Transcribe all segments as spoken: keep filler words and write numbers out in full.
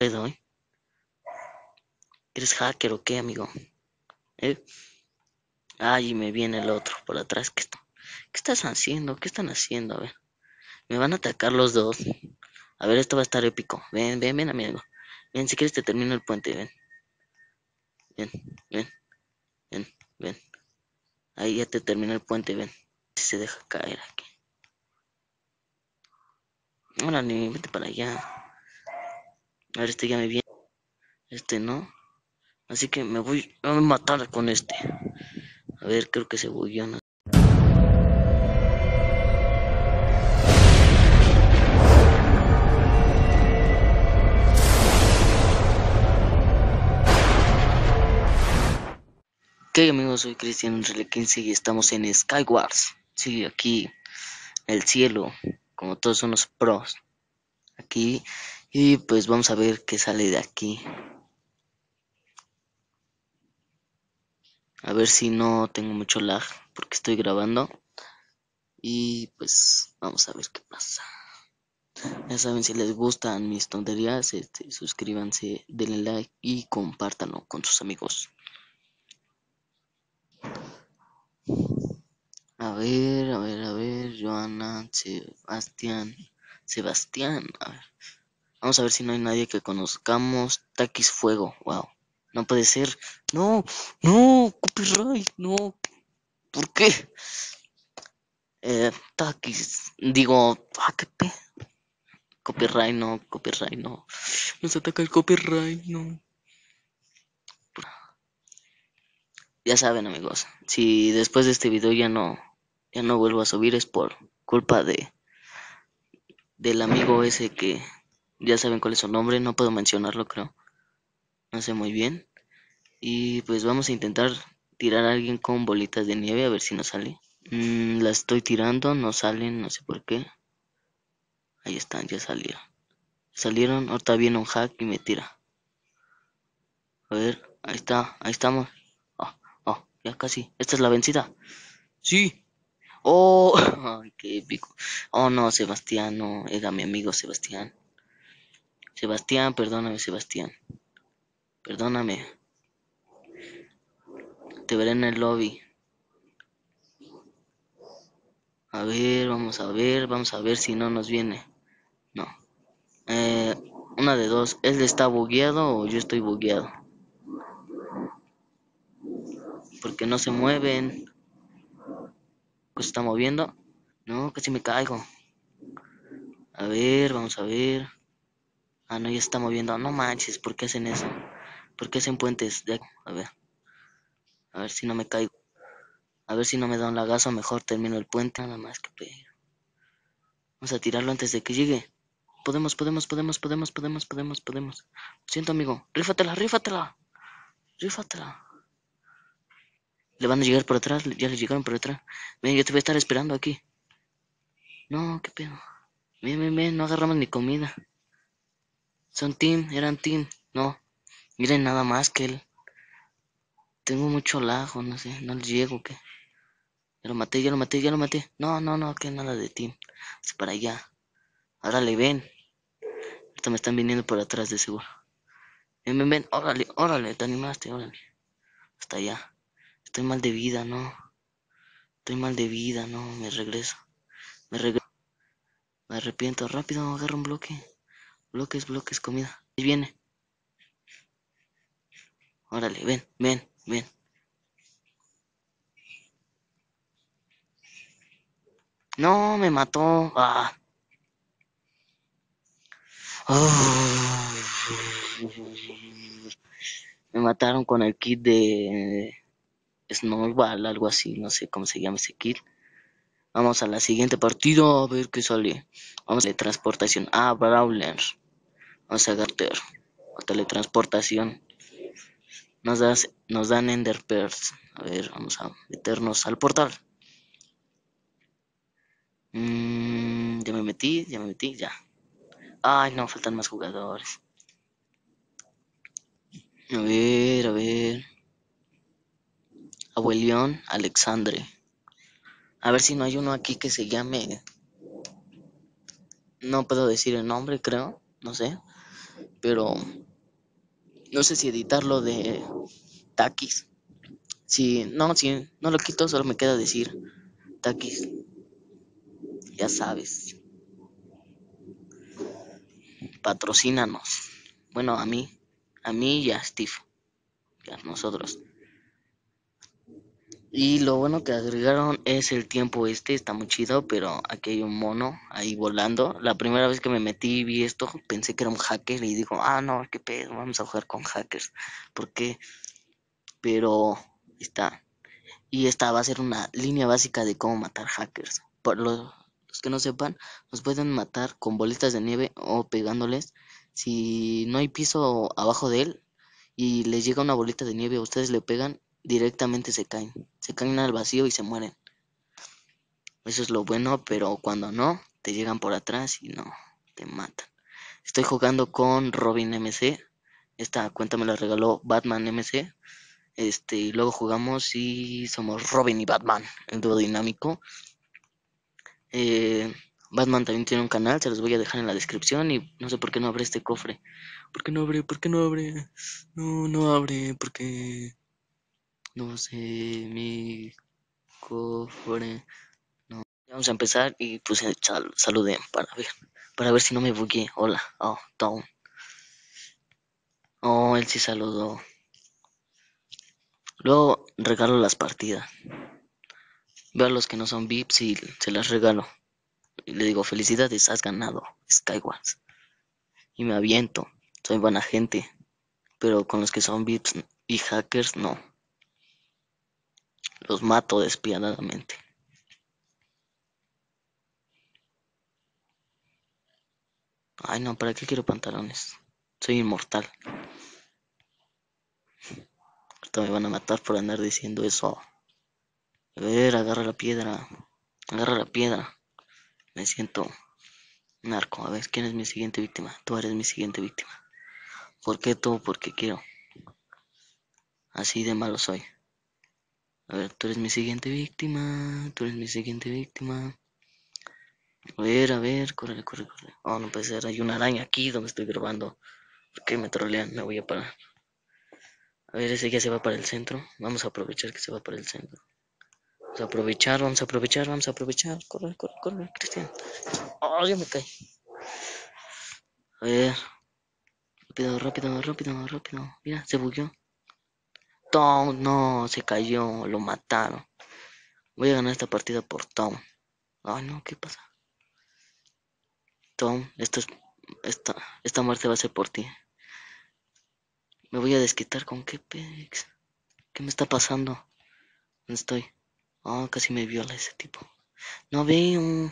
doy. ¿Eres hacker o qué, amigo? ¿Eh? Ay, me viene el otro por atrás. ¿Qué, está- ¿Qué estás haciendo? ¿Qué están haciendo? A ver. Me van a atacar los dos. A ver, esto va a estar épico. Ven, ven, ven, amigo. Ven, si quieres te termino el puente. Ven, ven, ven, ven, ven. Ahí ya te terminó el puente, ven. Si se deja caer aquí. Órale, vete para allá. A ver, este ya me viene. Este no. Así que me voy a matar con este. A ver, creo que se bugueó, ¿no? ¿Qué amigos? Soy Cristian Rele quince y estamos en Skywars. Sí, aquí, el cielo, como todos unos pros. Aquí, y pues vamos a ver qué sale de aquí. A ver si no tengo mucho lag, porque estoy grabando. Y pues vamos a ver qué pasa. Ya saben, si les gustan mis tonterías, este, suscríbanse, denle like y compártanlo con sus amigos. A ver, a ver, a ver, Joana, Sebastián, Sebastián, a ver. Vamos a ver si no hay nadie que conozcamos. Takis Fuego, wow. No puede ser. No, no, copyright, no. ¿Por qué? Eh, Takis, digo, ah, qué pe. Copyright, no, copyright, no. Nos ataca el copyright, no. Ya saben, amigos, si después de este video ya no, ya no vuelvo a subir es por culpa de del amigo ese que ya saben cuál es su nombre, no puedo mencionarlo, creo. No sé muy bien. Y pues vamos a intentar tirar a alguien con bolitas de nieve a ver si nos sale. Mm, la estoy tirando, no salen, no sé por qué. Ahí están, ya salieron. Salieron, ahorita viene un hack y me tira. A ver, ahí está, ahí estamos. Oh, oh, ya casi. Esta es la vencida. Sí. Oh, ay, qué épico. Oh no, Sebastián, no, era mi amigo Sebastián. Sebastián, perdóname, Sebastián. Perdóname. Te veré en el lobby. A ver, vamos a ver, vamos a ver si no nos viene. No. Eh, una de dos. ¿Él está bugueado o yo estoy bugueado? Porque no se mueven. ¿Se está moviendo? No, casi me caigo. A ver, vamos a ver. Ah, no, ya se está moviendo. No manches, ¿por qué hacen eso? ¿Por qué hacen puentes? De... A ver. A ver si no me caigo. A ver si no me da un lagazo. Mejor termino el puente. Nada más que pedir. Vamos a tirarlo antes de que llegue. Podemos, podemos, podemos, podemos, podemos, podemos, podemos. Lo siento, amigo. Rífatela, rífatela. Rífatela. Le van a llegar por atrás. Ya le llegaron por atrás. Ven, yo te voy a estar esperando aquí. No, qué pedo. Ven, ven, ven. No agarramos ni comida. Son team, eran team. No. Miren nada más que él. Tengo mucho lajo, no sé. No le llego, ¿qué? Ya lo maté, ya lo maté, ya lo maté. No, no, no, que nada de team. Es para allá. Ahora le ven. Ahorita me están viniendo por atrás de seguro. Ven, ven, ven. Órale, órale. Te animaste, órale. Hasta allá. Estoy mal de vida, no. Estoy mal de vida, no. Me regreso. Me regreso. Me arrepiento. Rápido, agarra un bloque. Bloques, bloques, comida. Ahí viene. Órale, ven, ven, ven. No, me mató. Ah. Oh. Me mataron con el kit de Snowball, algo así. No sé cómo se llama ese kit. Vamos a la siguiente partida a ver qué sale. Vamos a teletransportación. Ah, Brawler. Vamos a agarrar teletransportación. Nos, das, nos dan Ender Pearls. A ver, vamos a meternos al portal. Mm, ya me metí, ya me metí, ya. Ay, no, faltan más jugadores. A ver, a ver. Abuelión Alexandre. A ver si no hay uno aquí que se llame. No puedo decir el nombre, creo. No sé. pero no sé si editarlo de Takis. Si no, si no lo quito, solo me queda decir Takis, ya sabes, patrocínanos. Bueno, a mí, a mí y a Steve, y a nosotros. Y lo bueno que agregaron es el tiempo este, está muy chido, pero aquí hay un mono ahí volando. La primera vez que me metí y vi esto, pensé que era un hacker y digo, ah, no, qué pedo, vamos a jugar con hackers. ¿Por qué? Pero está. Y esta va a ser una línea básica de cómo matar hackers. Por los, los que no sepan, nos pueden matar con bolitas de nieve o pegándoles. Si no hay piso abajo de él y les llega una bolita de nieve, ustedes le pegan, directamente se caen. Se caen al vacío y se mueren. Eso es lo bueno, pero cuando no, te llegan por atrás y no, te matan. Estoy jugando con Robin M C. Esta cuenta me la regaló Batman M C. Este, y luego jugamos y somos Robin y Batman, el dúo dinámico. Eh, Batman también tiene un canal, se los voy a dejar en la descripción y no sé por qué no abre este cofre. ¿Por qué no abre? ¿Por qué no abre? No, no abre, porque no sé, mi cofre. No. Vamos a empezar y puse sal saluden para ver, para ver si no me bugué. Hola, oh, Tom. Oh, él sí saludó. Luego regalo las partidas. Veo a los que no son V I Ps y se las regalo. Y le digo, felicidades, has ganado Skywars. Y me aviento. Soy buena gente. Pero con los que son V I Ps y hackers, no. Los mato despiadadamente. Ay, no, ¿para qué quiero pantalones? Soy inmortal. Ahorita me van a matar por andar diciendo eso. A ver, agarra la piedra. Agarra la piedra. Me siento narco. A ver, ¿quién es mi siguiente víctima? Tú eres mi siguiente víctima. ¿Por qué tú? Porque quiero. Así de malo soy. A ver, tú eres mi siguiente víctima. Tú eres mi siguiente víctima. A ver, a ver, corre, corre, corre. Oh, no puede ser, hay una araña aquí donde estoy grabando. ¿Por qué me trolean? Me voy a parar. A ver, ese ya se va para el centro. Vamos a aprovechar que se va para el centro. Vamos a aprovechar, vamos a aprovechar, vamos a aprovechar. Corre, corre, corre, Cristian. Oh, ya me caí. A ver. Rápido, rápido, rápido, rápido. Mira, se bugueó. Tom, no, se cayó, lo mataron. Voy a ganar esta partida por Tom. Ay, no, ¿qué pasa? Tom, esto es, esta, esta muerte va a ser por ti. Me voy a desquitar con qué pex. ¿Qué me está pasando? ¿Dónde estoy? Oh, casi me viola ese tipo. No veo.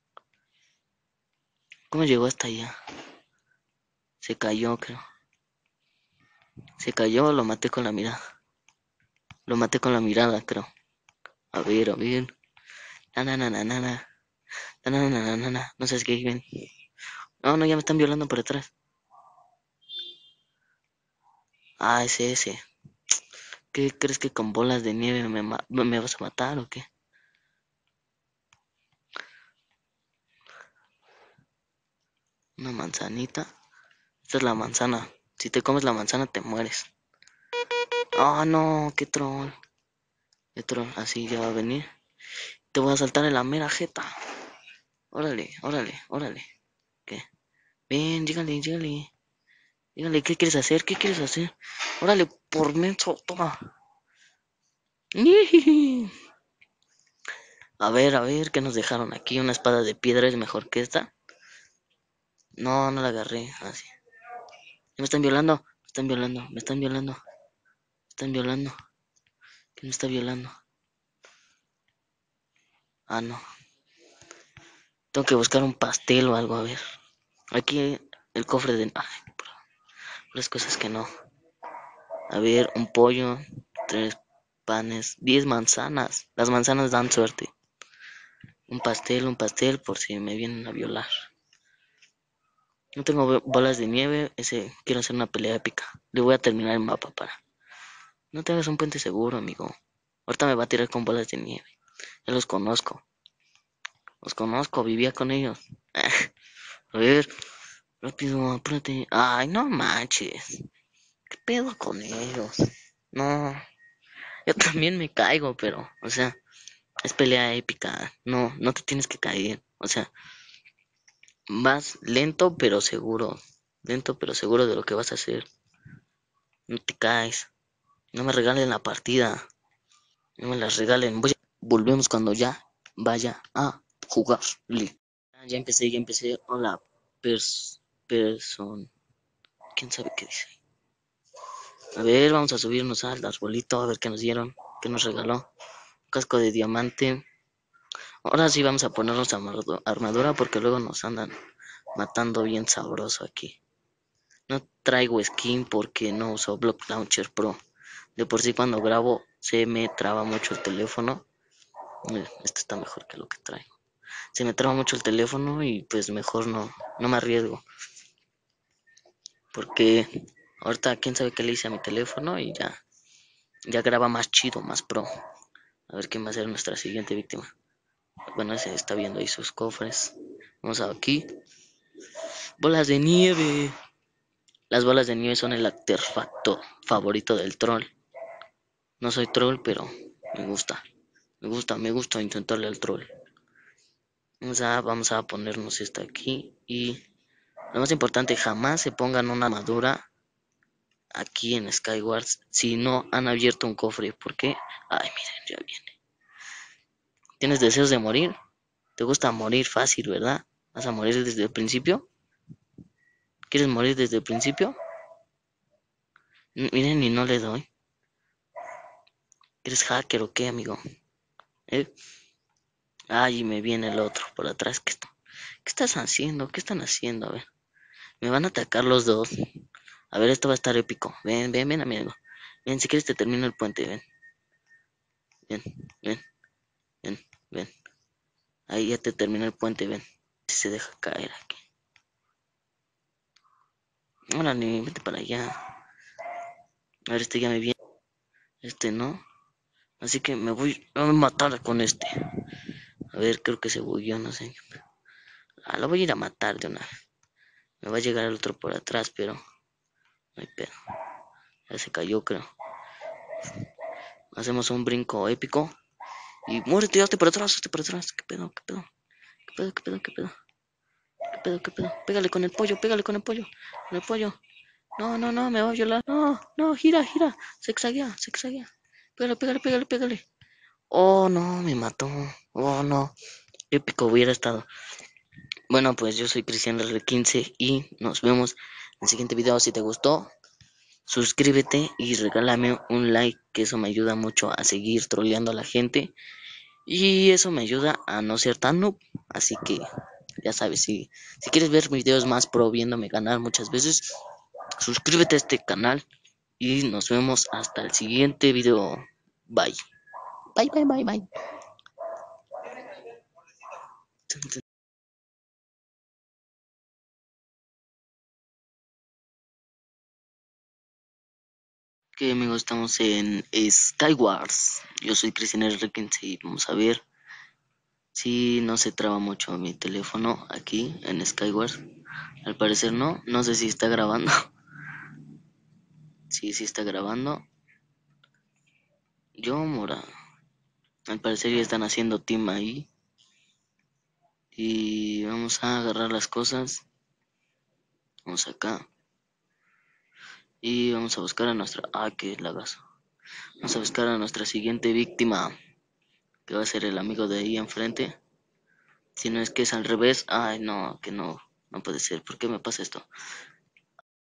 ¿Cómo llegó hasta allá? Se cayó, creo. Se cayó, lo maté con la mirada. Lo maté con la mirada, creo. A ver, a ver. Na, na, na, na, na, na. Na, na, na, na, na, na. No sé qué ven. No, no, ya me están violando por detrás. Ah, ese, ese. ¿Qué crees que con bolas de nieve me, ma- me vas a matar o qué? Una manzanita. Esta es la manzana. Si te comes la manzana te mueres. Oh, no, qué troll. Qué troll. Así ya va a venir. Te voy a saltar en la mera jeta. Órale, órale, órale. ¿Qué? Ven, llégale, llégale. Llégale, ¿qué quieres hacer? ¿Qué quieres hacer? Órale, por menso, toma. A ver, a ver, ¿qué nos dejaron aquí? ¿Una espada de piedra es mejor que esta? No, no la agarré. Así. Me están violando, me están violando, me están violando. Me están violando. ¿Quién me está violando? Ah, no. Tengo que buscar un pastel o algo, a ver. Aquí el cofre de... Ay, las cosas que no. A ver, un pollo, tres panes, diez manzanas. Las manzanas dan suerte. Un pastel, un pastel por si me vienen a violar. No tengo bolas de nieve, ese quiero hacer una pelea épica. Le voy a terminar el mapa para. No te hagas un puente seguro, amigo. Ahorita me va a tirar con bolas de nieve. Ya los conozco. Los conozco, vivía con ellos. A ver. Rápido, apúrate. Ay, no manches. ¿Qué pedo con ellos? No, yo también me caigo, pero, o sea, es pelea épica. No, no te tienes que caer. O sea, vas lento pero seguro. Lento pero seguro de lo que vas a hacer. No te caes. No me regalen la partida. No me las regalen. Voy a- Volvemos cuando ya vaya a jugarle. Ah, ya empecé, ya empecé. Hola, pers person. ¿Quién sabe qué dice? A ver, vamos a subirnos al arbolito a ver qué nos dieron. ¿Qué nos regaló? Casco de diamante. Ahora sí vamos a ponernos armadura porque luego nos andan matando bien sabroso aquí. No traigo skin porque no uso Block Launcher Pro. De por sí cuando grabo se me traba mucho el teléfono. Esto está mejor que lo que traigo. Se me traba mucho el teléfono y pues mejor no, no me arriesgo. Porque ahorita quién sabe qué le hice a mi teléfono y ya, ya graba más chido, más pro. A ver quién va a ser nuestra siguiente víctima. Bueno, ese está viendo ahí sus cofres. Vamos a aquí. Bolas de nieve. Las bolas de nieve son el artefacto favorito del troll. No soy troll, pero me gusta. Me gusta, me gusta intentarle al troll. Vamos a, vamos a ponernos esta aquí. Y lo más importante, jamás se pongan una armadura aquí en Skywars si no han abierto un cofre. ¿Por qué? Ay, miren, ya viene. ¿Tienes deseos de morir? ¿Te gusta morir fácil, verdad? ¿Vas a morir desde el principio? ¿Quieres morir desde el principio? Miren, y no le doy. ¿Eres hacker o qué, amigo? ¿Eh? Ay, me viene el otro por atrás. ¿Qué, está? ¿Qué estás haciendo? ¿Qué están haciendo? A ver. Me van a atacar los dos. A ver, esto va a estar épico. Ven, ven, ven, amigo. Ven, si quieres te termino el puente. Ven, ven, ven, ven, ven. Ahí ya te termino el puente, ven. Si se deja caer aquí. Órale, vete para allá. A ver, este ya me viene. Este no. Así que me voy a matar con este. A ver, creo que se bugueó, no sé. Ah, lo voy a ir a matar de una vez. Me va a llegar el otro por atrás, pero no hay pedo. Ya se cayó, creo. Hacemos un brinco épico. Y muérete, hazte para atrás, hazte para atrás. ¿Qué pedo, qué pedo? ¿Qué pedo, qué pedo, qué pedo? ¿Qué pedo, qué pedo? Pégale con el pollo, pégale con el pollo. Con el pollo. No, no, no, me va a violar. No, no, gira, gira. Se exaguea, se exaguea. Pégale, pégale, pégale, pégale. Oh, no, me mató. Oh, no. Épico hubiera estado. Bueno, pues yo soy Cristian R quince y nos vemos en el siguiente video. Si te gustó, suscríbete y regálame un like, que eso me ayuda mucho a seguir troleando a la gente. Y eso me ayuda a no ser tan noob. Así que ya sabes, si, si quieres ver videos más pro viéndome ganar muchas veces, suscríbete a este canal y nos vemos hasta el siguiente video. Bye. Bye, bye, bye, bye. Que amigos, estamos en Skywars. Yo soy Cristian R quince y vamos a ver si no se traba mucho mi teléfono aquí en Skywars. Al parecer no, no sé si está grabando. Sí, sí está grabando. Yo, mora. Al parecer ya están haciendo team ahí. Y vamos a agarrar las cosas. Vamos acá. Y vamos a buscar a nuestra... Ah, que lagazo. Vamos a buscar a nuestra siguiente víctima, que va a ser el amigo de ahí enfrente. Si no es que es al revés. Ay, no, que no. No puede ser. ¿Por qué me pasa esto?